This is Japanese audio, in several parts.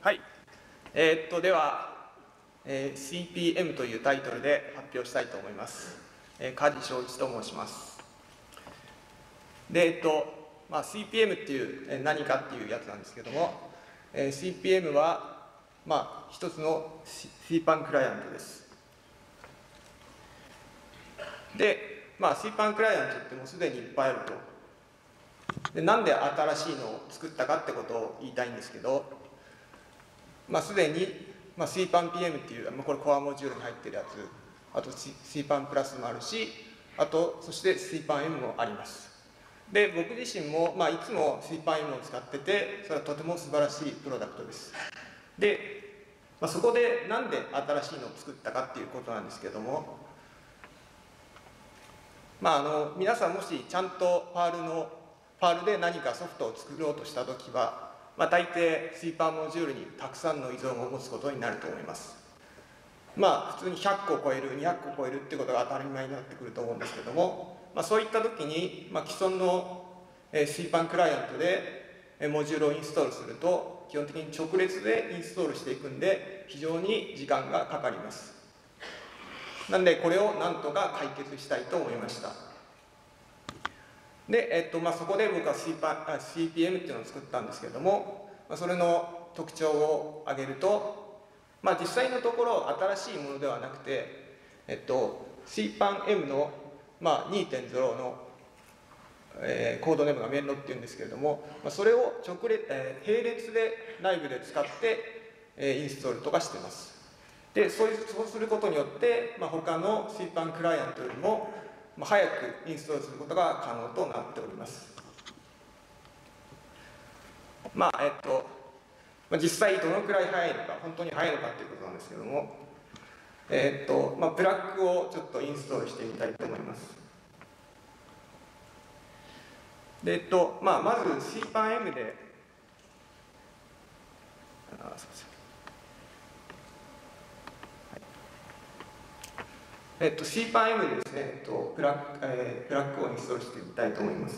はい。では、CPM というタイトルで発表したいと思います。梶正一と申します。で、CPM っていう何かっていうやつなんですけども、CPM は、一つの CPAN クライアントです。で、CPAN クライアントってもうすでにいっぱいあると。で、なんで新しいのを作ったかってことを言いたいんですけど、すでに、CPAN-PM っていう、これコアモジュールに入ってるやつ、あと CPAN プラスもあるし、あと、そして CPAN-M もあります。で、僕自身も、いつも CPAN-M を使ってて、それはとても素晴らしいプロダクトです。で、そこでなんで新しいのを作ったかっていうことなんですけども、皆さんもしちゃんとパールで何かソフトを作ろうとしたときは、大抵 CPAN モジュールにたくさんの依存を持つことになると思います。普通に100個超える、200個超えるってことが当たり前になってくると思うんですけども、そういったときに、既存の CPAN クライアントでモジュールをインストールすると、基本的に直列でインストールしていくんで、非常に時間がかかります。なんで、これをなんとか解決したいと思いました。で、そこで僕は CPM っていうのを作ったんですけれども、それの特徴を挙げると、実際のところ新しいものではなくて、CPAN-M の、2.0 の、コードネームがメンロっていうんですけれども、それを並列で内部で使って、インストールとかしています。で、そうすることによって、他の CPAN クライアントよりも早くインストールすることが可能となっております。実際どのくらい早いのか、本当に早いのかということなんですけども、ブラックをちょっとインストールしてみたいと思います。で、まず CPAN-M で、すみません。CPAN-M でですね、ブラックをインストールしてみたいと思います。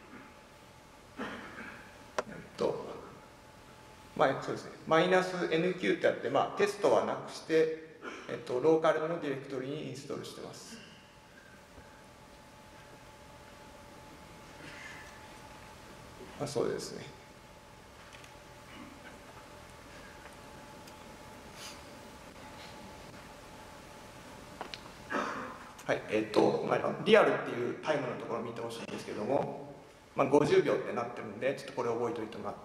そうですね、-NQ ってあって、テストはなくして、ローカルのディレクトリにインストールしてます。そうですね。はい、リアルっていうタイムのところを見てほしいんですけども、50秒ってなってるんで、ちょっとこれを覚えておいてもらって、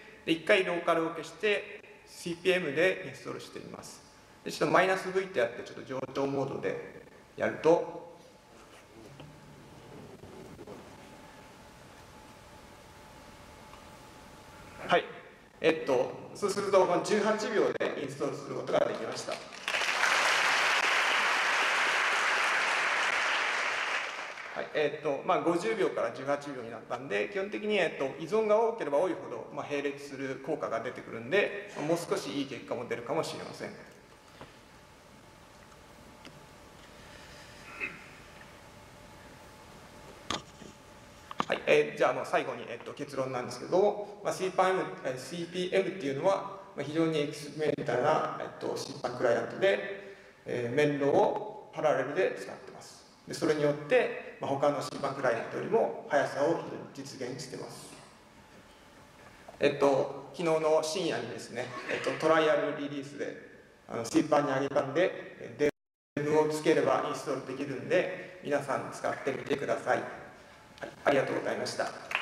で、1回ローカルを消して、CPM でインストールしてみます。で、ちょっと-V ってやって、ちょっと上長モードでやると、はい、そうすると、18秒でインストールすることができました。はい、50秒から18秒になったんで、基本的に、依存が多ければ多いほど、並列する効果が出てくるんで、もう少しいい結果も出るかもしれません。はい、じゃあ最後に、結論なんですけども、CPM っていうのは、非常にエクスペリメンタルな、CPAN クライアントで、面倒をパラレルで使ってます。でそれによって、他の CPAN クライアントよりも速さを実現してます。昨日の深夜にですね、トライアルリリースでCPAN に上げたんで、デブをつければインストールできるんで、皆さん使ってみてください。はい、ありがとうございました。